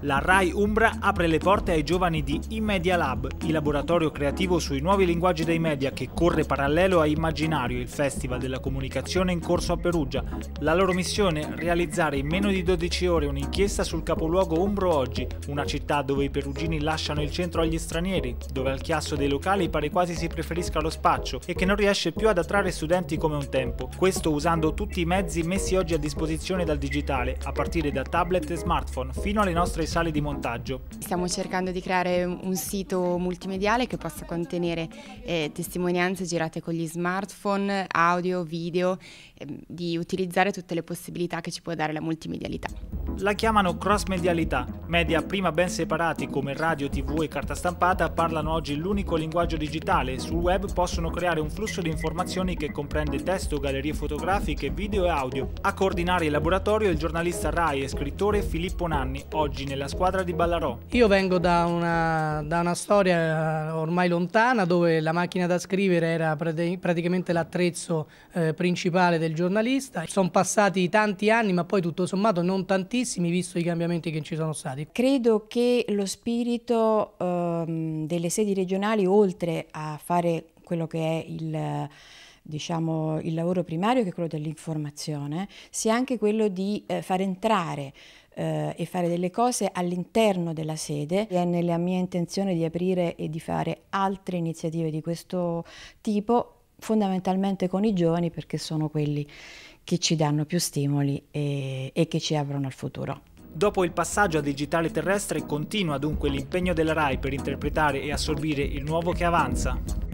La Rai Umbra apre le porte ai giovani di iMedia Lab, il laboratorio creativo sui nuovi linguaggi dei media che corre parallelo a Immaginario, il festival della comunicazione in corso a Perugia. La loro missione? Realizzare in meno di 12 ore un'inchiesta sul capoluogo umbro oggi, una città dove i perugini lasciano il centro agli stranieri, dove al chiasso dei locali pare quasi si preferisca lo spaccio e che non riesce più ad attrarre studenti come un tempo. Questo usando tutti i mezzi messi oggi a disposizione dal digitale, a partire da tablet e smartphone fino alle nostre sale di montaggio. Stiamo cercando di creare un sito multimediale che possa contenere testimonianze girate con gli smartphone, audio, video, di utilizzare tutte le possibilità che ci può dare la multimedialità. La chiamano cross-medialità. Media prima ben separati come radio, tv e carta stampata parlano oggi l'unico linguaggio digitale e sul web possono creare un flusso di informazioni che comprende testo, gallerie fotografiche, video e audio. A coordinare il laboratorio il giornalista Rai e scrittore Filippo Nanni, oggi nella squadra di Ballarò. Io vengo da una storia ormai lontana dove la macchina da scrivere era praticamente l'attrezzo principale del giornalista. Sono passati tanti anni ma poi tutto sommato non tantissimi visto i cambiamenti che ci sono stati. Credo che lo spirito delle sedi regionali, oltre a fare quello che è il lavoro primario, che è quello dell'informazione, sia anche quello di far entrare e fare delle cose all'interno della sede. È nella mia intenzione di aprire e di fare altre iniziative di questo tipo, fondamentalmente con i giovani, perché sono quelli che ci danno più stimoli e che ci aprono al futuro. Dopo il passaggio a digitale terrestre continua dunque l'impegno della Rai per interpretare e assorbire il nuovo che avanza.